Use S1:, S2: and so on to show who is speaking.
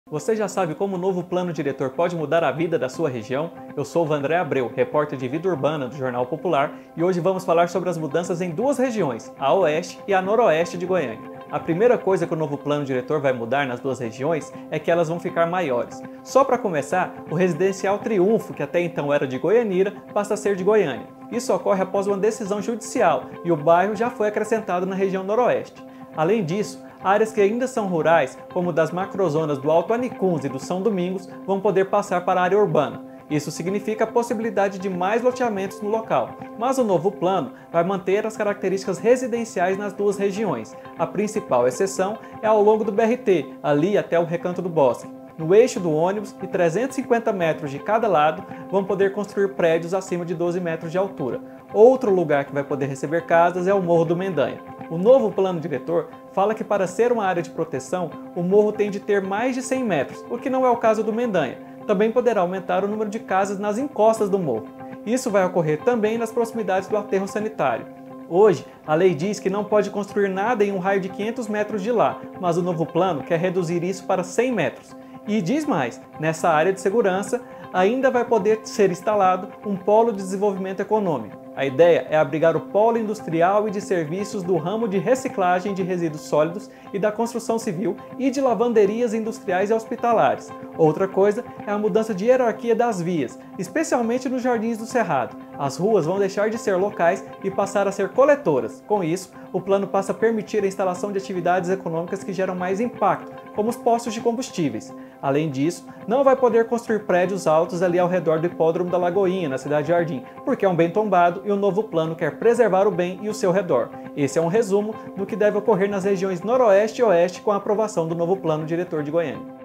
S1: Você já sabe como o novo plano diretor pode mudar a vida da sua região? Eu sou o Vandré Abreu, repórter de Vida Urbana do Jornal Popular, e hoje vamos falar sobre as mudanças em duas regiões, a oeste e a noroeste de Goiânia. A primeira coisa que o novo plano diretor vai mudar nas duas regiões é que elas vão ficar maiores. Só para começar, o residencial Triunfo, que até então era de Goianira, passa a ser de Goiânia. Isso ocorre após uma decisão judicial e o bairro já foi acrescentado na região noroeste. Além disso, áreas que ainda são rurais, como das macrozonas do Alto Anicuns e do São Domingos, vão poder passar para a área urbana. Isso significa a possibilidade de mais loteamentos no local, mas o novo plano vai manter as características residenciais nas duas regiões. A principal exceção é ao longo do BRT, ali até o Recanto do Bosque. No eixo do ônibus e 350 metros de cada lado vão poder construir prédios acima de 12 metros de altura. Outro lugar que vai poder receber casas é o Morro do Mendanha. O novo plano diretor fala que para ser uma área de proteção, o morro tem de ter mais de 100 metros, o que não é o caso do Mendanha. Também poderá aumentar o número de casas nas encostas do morro. Isso vai ocorrer também nas proximidades do aterro sanitário. Hoje, a lei diz que não pode construir nada em um raio de 500 metros de lá, mas o novo plano quer reduzir isso para 100 metros. E diz mais, nessa área de segurança ainda vai poder ser instalado um polo de desenvolvimento econômico. A ideia é abrigar o polo industrial e de serviços do ramo de reciclagem de resíduos sólidos e da construção civil e de lavanderias industriais e hospitalares. Outra coisa é a mudança de hierarquia das vias, especialmente nos Jardins do Cerrado. As ruas vão deixar de ser locais e passar a ser coletoras. Com isso, o plano passa a permitir a instalação de atividades econômicas que geram mais impacto, como os postos de combustíveis. Além disso, não vai poder construir prédios altos ali ao redor do Hipódromo da Lagoinha, na Cidade Jardim, porque é um bem tombado e o novo plano quer preservar o bem e o seu redor. Esse é um resumo do que deve ocorrer nas regiões Noroeste e Oeste com a aprovação do novo plano diretor de Goiânia.